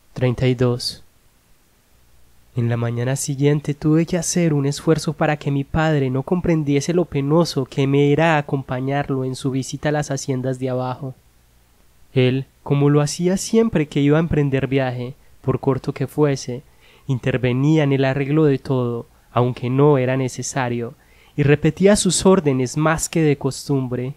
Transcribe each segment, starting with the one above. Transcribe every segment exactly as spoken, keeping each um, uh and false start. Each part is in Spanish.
treinta y dos. En la mañana siguiente tuve que hacer un esfuerzo para que mi padre no comprendiese lo penoso que me era acompañarlo en su visita a las haciendas de abajo. Él, como lo hacía siempre que iba a emprender viaje, por corto que fuese, intervenía en el arreglo de todo, aunque no era necesario, y repetía sus órdenes más que de costumbre.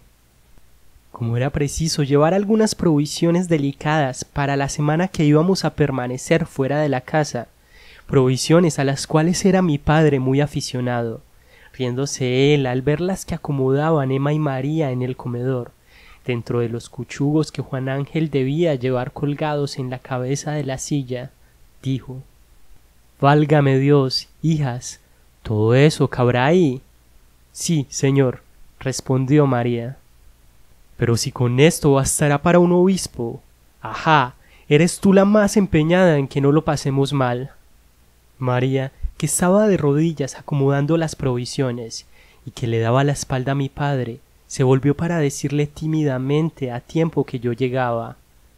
Como era preciso llevar algunas provisiones delicadas para la semana que íbamos a permanecer fuera de la casa, provisiones a las cuales era mi padre muy aficionado, riéndose él al ver las que acomodaban Emma y María en el comedor, dentro de los cuchugos que Juan Ángel debía llevar colgados en la cabeza de la silla, dijo: «Válgame Dios, hijas, ¿todo eso cabrá ahí?» «Sí, señor», respondió María. «Pero si con esto bastará para un obispo. Ajá, eres tú la más empeñada en que no lo pasemos mal». María, que estaba de rodillas acomodando las provisiones y que le daba la espalda a mi padre, se volvió para decirle tímidamente a tiempo que yo llegaba: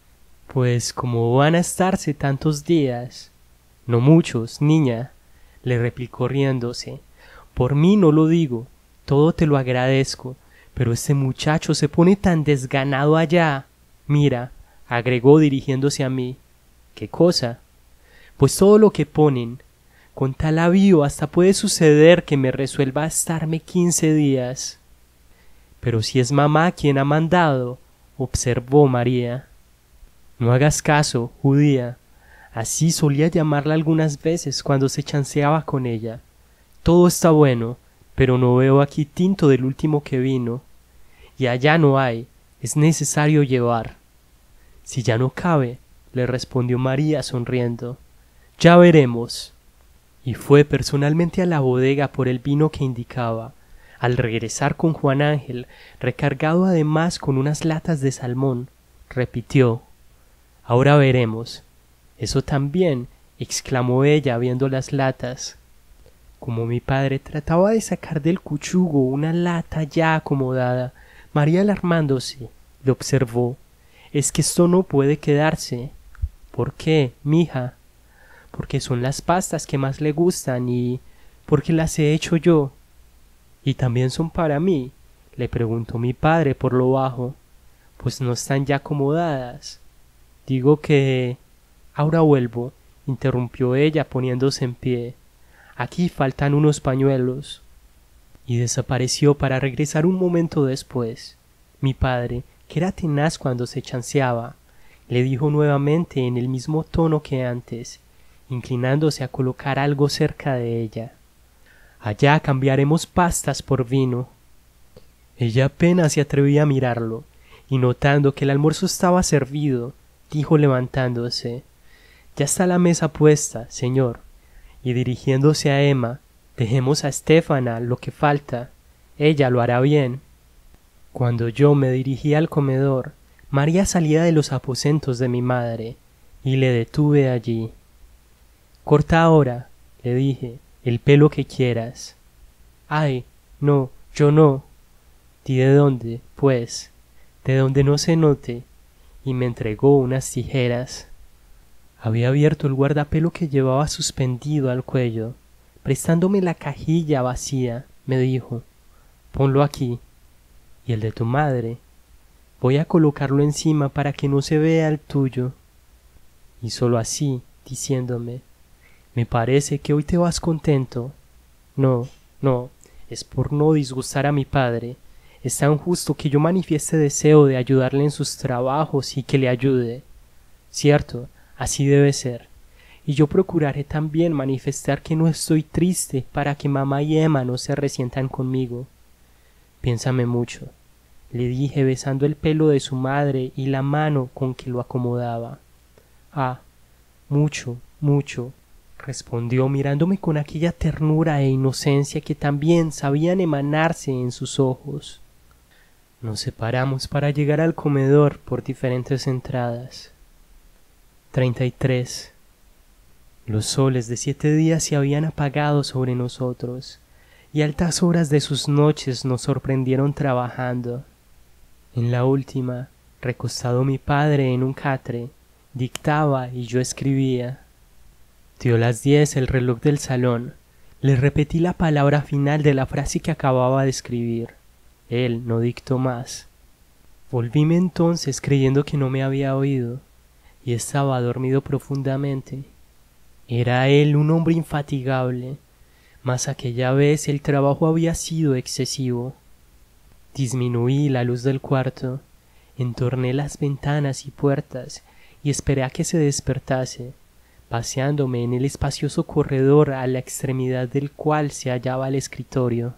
«Pues como van a estarse tantos días». «No muchos, niña», le replicó riéndose. «Por mí no lo digo, todo te lo agradezco, pero este muchacho se pone tan desganado allá. Mira», agregó dirigiéndose a mí. «¿Qué cosa?» «Pues todo lo que ponen. Con tal avío hasta puede suceder que me resuelva a estarme quince días». «Pero si es mamá quien ha mandado», observó María. «No hagas caso, judía. Así solía llamarla algunas veces cuando se chanceaba con ella. Todo está bueno, pero no veo aquí tinto del último que vino. Y allá no hay, es necesario llevar». «Si ya no cabe», le respondió María sonriendo, «ya veremos». Y fue personalmente a la bodega por el vino que indicaba. Al regresar con Juan Ángel, recargado además con unas latas de salmón, repitió: «Ahora veremos». «Eso también», exclamó ella viendo las latas. Como mi padre trataba de sacar del cuchugo una lata ya acomodada, María, alarmándose, le observó: «Es que esto no puede quedarse». «¿Por qué, mija?» «Porque son las pastas que más le gustan y porque las he hecho yo». «¿Y también son para mí?», le preguntó mi padre por lo bajo. «Pues no están ya acomodadas». «Digo que...» «Ahora vuelvo», interrumpió ella poniéndose en pie. «Aquí faltan unos pañuelos». Y desapareció para regresar un momento después. Mi padre, que era tenaz cuando se chanceaba, le dijo nuevamente en el mismo tono que antes, inclinándose a colocar algo cerca de ella: «Allá cambiaremos pastas por vino». Ella apenas se atrevía a mirarlo, y notando que el almuerzo estaba servido, dijo levantándose: «Ya está la mesa puesta, señor», y dirigiéndose a Emma: «Dejemos a Estéfana lo que falta, ella lo hará bien». Cuando yo me dirigí al comedor, María salía de los aposentos de mi madre, y le detuve allí. «Corta ahora», le dije, «el pelo que quieras». «Ay, no, yo no». «¿Di de dónde, pues?» «De donde no se note», y me entregó unas tijeras. Había abierto el guardapelo que llevaba suspendido al cuello. Prestándome la cajilla vacía, me dijo: «Ponlo aquí». «¿Y el de tu madre?» «Voy a colocarlo encima para que no se vea el tuyo». Y solo así, diciéndome: «Me parece que hoy te vas contento». «No, no, es por no disgustar a mi padre. Es tan justo que yo manifieste deseo de ayudarle en sus trabajos y que le ayude. Cierto, así debe ser. Y yo procuraré también manifestar que no estoy triste para que mamá y Emma no se resientan conmigo. Piénsame mucho», le dije besando el pelo de su madre y la mano con que lo acomodaba. «Ah, mucho, mucho», respondió mirándome con aquella ternura e inocencia que también sabían emanarse en sus ojos. Nos separamos para llegar al comedor por diferentes entradas. treinta y tres. Los soles de siete días se habían apagado sobre nosotros, y altas horas de sus noches nos sorprendieron trabajando. En la última, recostado mi padre en un catre, Dictaba y yo escribía. Dio las diez el reloj del salón. Le repetí la palabra final de la frase que acababa de escribir. Él no dictó más. Volvíme entonces creyendo que no me había oído, y estaba dormido profundamente. Era él un hombre infatigable, mas aquella vez el trabajo había sido excesivo. Disminuí la luz del cuarto, entorné las ventanas y puertas y esperé a que se despertase, paseándome en el espacioso corredor a la extremidad del cual se hallaba el escritorio.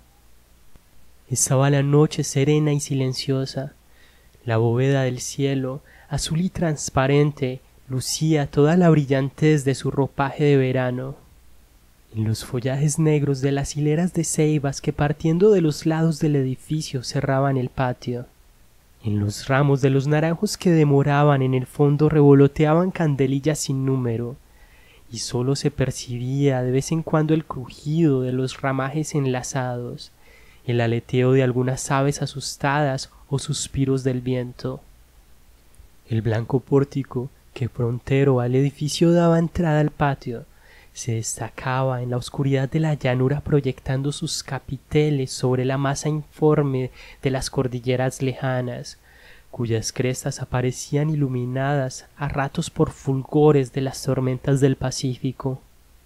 Estaba la noche serena y silenciosa. La bóveda del cielo, azul y transparente, lucía toda la brillantez de su ropaje de verano. En los follajes negros de las hileras de ceibas que partiendo de los lados del edificio cerraban el patio, en los ramos de los naranjos que demoraban en el fondo revoloteaban candelillas sin número, y sólo se percibía de vez en cuando el crujido de los ramajes enlazados, el aleteo de algunas aves asustadas o suspiros del viento. El blanco pórtico que frontero al edificio daba entrada al patio se destacaba en la oscuridad de la llanura proyectando sus capiteles sobre la masa informe de las cordilleras lejanas, cuyas crestas aparecían iluminadas a ratos por fulgores de las tormentas del Pacífico.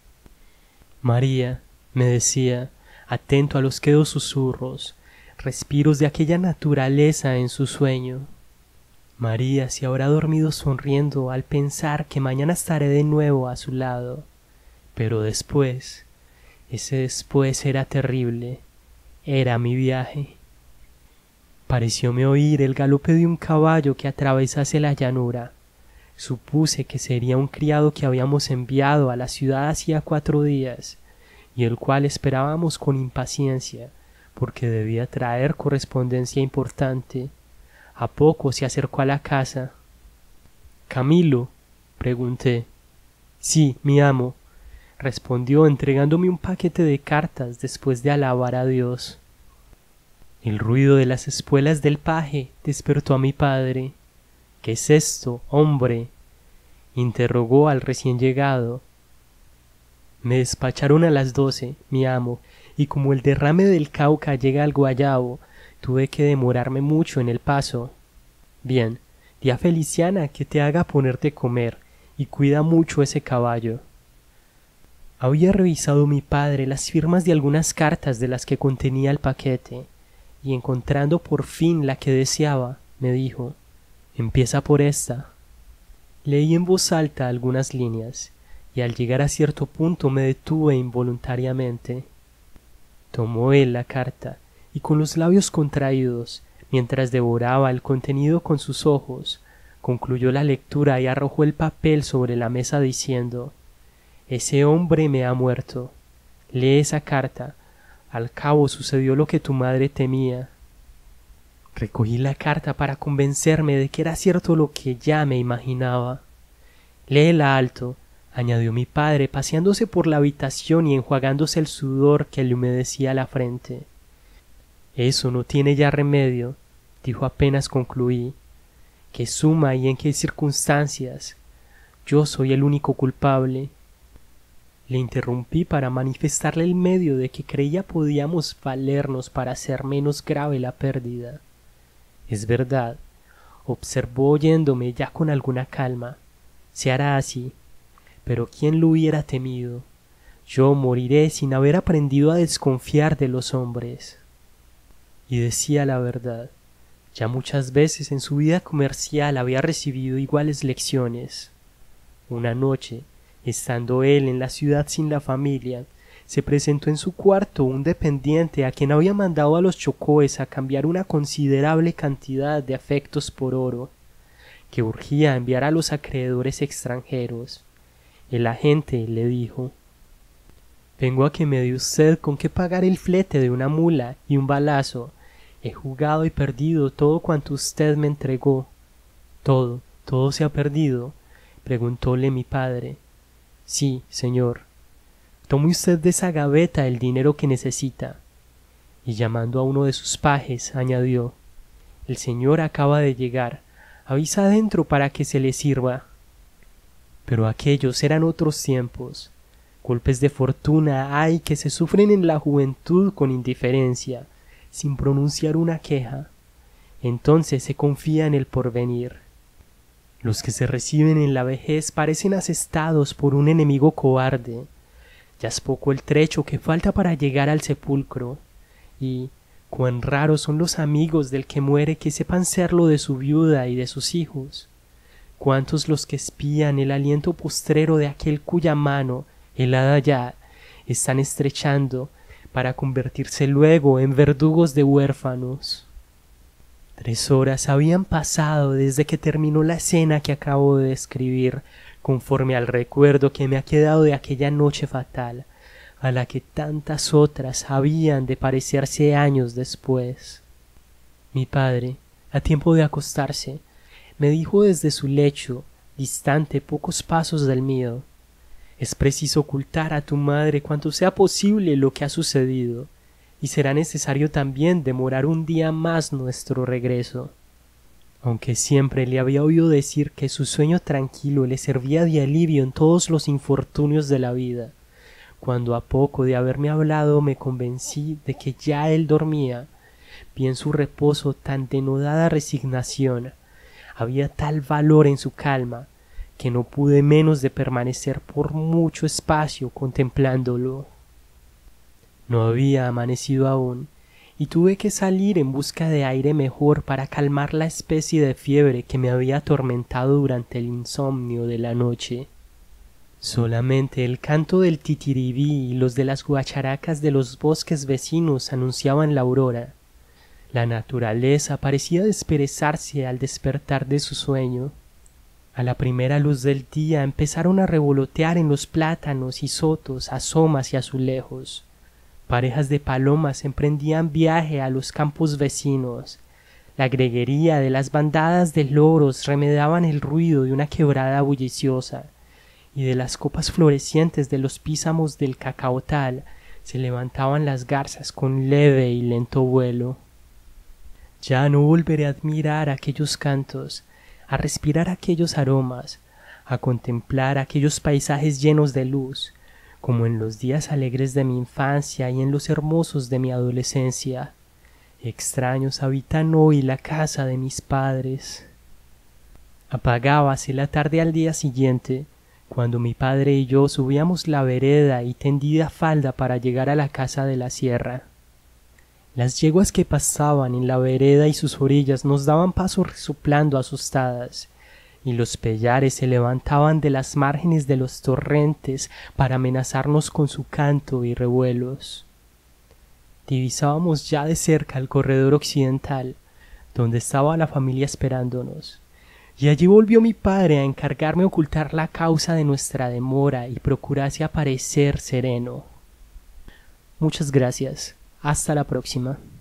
María, me decía, atento a los quedos susurros, respiros de aquella naturaleza en su sueño. María se habrá dormido sonriendo al pensar que mañana estaré de nuevo a su lado. Pero después, ese después era terrible, era mi viaje. Parecióme oír el galope de un caballo que atravesase la llanura. Supuse que sería un criado que habíamos enviado a la ciudad hacía cuatro días, y el cual esperábamos con impaciencia, porque debía traer correspondencia importante. A poco se acercó a la casa. —¿Camilo? —pregunté. —Sí, mi amo —respondió entregándome un paquete de cartas después de alabar a Dios. El ruido de las espuelas del paje despertó a mi padre. —¿Qué es esto, hombre? —interrogó al recién llegado. Me despacharon a las doce, mi amo, y como el derrame del Cauca llega al Guayabo, tuve que demorarme mucho en el paso. Bien, di a Feliciana que te haga ponerte comer, y cuida mucho ese caballo. Había revisado mi padre las firmas de algunas cartas de las que contenía el paquete, y encontrando por fin la que deseaba, me dijo: «Empieza por esta». Leí en voz alta algunas líneas, y al llegar a cierto punto me detuve involuntariamente. Tomó él la carta, y con los labios contraídos, mientras devoraba el contenido con sus ojos, concluyó la lectura y arrojó el papel sobre la mesa diciendo: «Ese hombre me ha muerto. Lee esa carta. Al cabo sucedió lo que tu madre temía». Recogí la carta para convencerme de que era cierto lo que ya me imaginaba. «Léela alto», añadió mi padre, paseándose por la habitación y enjuagándose el sudor que le humedecía la frente. «Eso no tiene ya remedio», dijo apenas concluí. «¿Qué suma y en qué circunstancias? Yo soy el único culpable». Le interrumpí para manifestarle el medio de que creía podíamos valernos para hacer menos grave la pérdida. «Es verdad», observó oyéndome ya con alguna calma, «se hará así. Pero ¿quién lo hubiera temido? Yo moriré sin haber aprendido a desconfiar de los hombres». Y decía la verdad. Ya muchas veces en su vida comercial había recibido iguales lecciones. Una noche, estando él en la ciudad sin la familia, se presentó en su cuarto un dependiente a quien había mandado a los Chocóes a cambiar una considerable cantidad de afectos por oro, que urgía enviar a los acreedores extranjeros. El agente le dijo: «Vengo a que me dé usted con qué pagar el flete de una mula y un balazo. He jugado y perdido todo cuanto usted me entregó». «¿Todo, todo se ha perdido?», preguntóle mi padre. «Sí, señor». «Tome usted de esa gaveta el dinero que necesita». Y llamando a uno de sus pajes, añadió: «El señor acaba de llegar. Avisa adentro para que se le sirva». Pero aquellos eran otros tiempos. Golpes de fortuna hay que se sufren en la juventud con indiferencia, sin pronunciar una queja. Entonces se confía en el porvenir. Los que se reciben en la vejez parecen asestados por un enemigo cobarde. Ya es poco el trecho que falta para llegar al sepulcro, y cuán raros son los amigos del que muere que sepan serlo de su viuda y de sus hijos. Cuántos los que espían el aliento postrero de aquel cuya mano, helada ya, están estrechando para convertirse luego en verdugos de huérfanos. Tres horas habían pasado desde que terminó la escena que acabo de describir, conforme al recuerdo que me ha quedado de aquella noche fatal, a la que tantas otras habían de parecerse años después. Mi padre, a tiempo de acostarse, me dijo desde su lecho, distante pocos pasos del mío: es preciso ocultar a tu madre cuanto sea posible lo que ha sucedido, y será necesario también demorar un día más nuestro regreso. Aunque siempre le había oído decir que su sueño tranquilo le servía de alivio en todos los infortunios de la vida, cuando a poco de haberme hablado me convencí de que ya él dormía, vi en su reposo tan denodada resignación, había tal valor en su calma, que no pude menos de permanecer por mucho espacio contemplándolo. No había amanecido aún, y tuve que salir en busca de aire mejor para calmar la especie de fiebre que me había atormentado durante el insomnio de la noche. Solamente el canto del titiribí y los de las guacharacas de los bosques vecinos anunciaban la aurora. La naturaleza parecía desperezarse al despertar de su sueño. A la primera luz del día empezaron a revolotear en los plátanos y sotos asomas y azulejos. Parejas de palomas emprendían viaje a los campos vecinos. La greguería de las bandadas de loros remedaban el ruido de una quebrada bulliciosa, y de las copas florecientes de los písamos del cacaotal se levantaban las garzas con leve y lento vuelo. Ya no volveré a admirar aquellos cantos, a respirar aquellos aromas, a contemplar aquellos paisajes llenos de luz, como en los días alegres de mi infancia y en los hermosos de mi adolescencia. Extraños habitan hoy la casa de mis padres. Apagábase la tarde al día siguiente, cuando mi padre y yo subíamos la vereda y tendida falda para llegar a la casa de la sierra. Las yeguas que pasaban en la vereda y sus orillas nos daban paso resoplando asustadas, y los pellares se levantaban de las márgenes de los torrentes para amenazarnos con su canto y revuelos. Divisábamos ya de cerca el corredor occidental, donde estaba la familia esperándonos, y allí volvió mi padre a encargarme ocultar la causa de nuestra demora y procurase aparecer sereno. Muchas gracias. Hasta la próxima.